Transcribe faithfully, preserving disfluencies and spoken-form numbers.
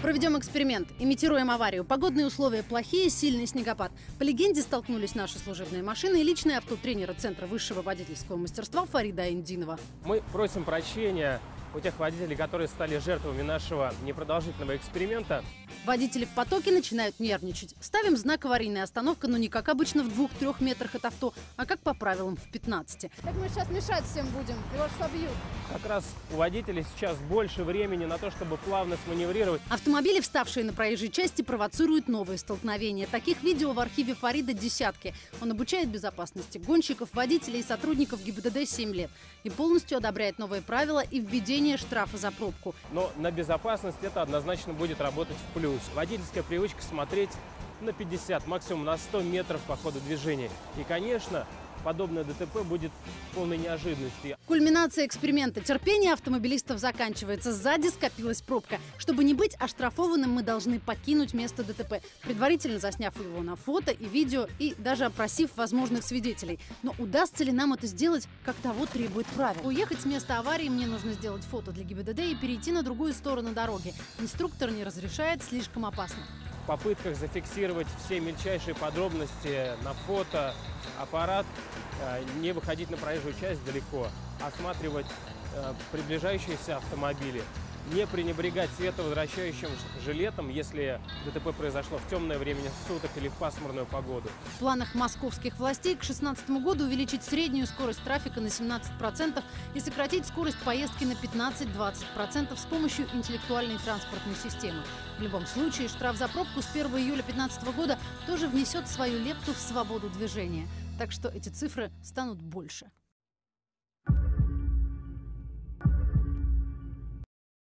Проведем эксперимент. Имитируем аварию. Погодные условия плохие, сильный снегопад. По легенде столкнулись наши служебные машины и личное авто тренера Центра высшего водительского мастерства Фарида Айндинова. Мы просим прощения у тех водителей, которые стали жертвами нашего непродолжительного эксперимента. Водители в потоке начинают нервничать. Ставим знак аварийная остановка, но не как обычно в двух-трех метрах от авто, а как по правилам в пятнадцати. Так мы сейчас мешать всем будем, его ж собьют. Как раз у водителей сейчас больше времени на то, чтобы плавно сманеврировать. Автомобили, вставшие на проезжей части, провоцируют новые столкновения. Таких видео в архиве Фарида десятки. Он обучает безопасности гонщиков, водителей и сотрудников ГИБДД семь лет. И полностью одобряет новые правила и введение штрафа за пробку. Но на безопасность это однозначно будет работать в плюс. Водительская привычка смотреть на пятьдесят, максимум на сто метров по ходу движения. И, конечно, подобное ДТП будет полной неожиданностью. Кульминация эксперимента. Терпение автомобилистов заканчивается. Сзади скопилась пробка. Чтобы не быть оштрафованным, мы должны покинуть место ДТП, предварительно засняв его на фото и видео и даже опросив возможных свидетелей. Но удастся ли нам это сделать, как того требует правил? Уехать с места аварии мне нужно сделать фото для ГИБДД и перейти на другую сторону дороги. Инструктор не разрешает, слишком опасно. В попытках зафиксировать все мельчайшие подробности на фото, аппарат, не выходить на проезжую часть далеко, осматривать приближающиеся автомобили, не пренебрегать световозвращающим жилетом, если ДТП произошло в темное время суток или в пасмурную погоду. В планах московских властей к две тысячи шестнадцатому году увеличить среднюю скорость трафика на семнадцать процентов и сократить скорость поездки на пятнадцать-двадцать процентов с помощью интеллектуальной транспортной системы. В любом случае, штраф за пробку с первого июля две тысячи пятнадцатого года тоже внесет свою лепту в свободу движения. Так что эти цифры станут больше.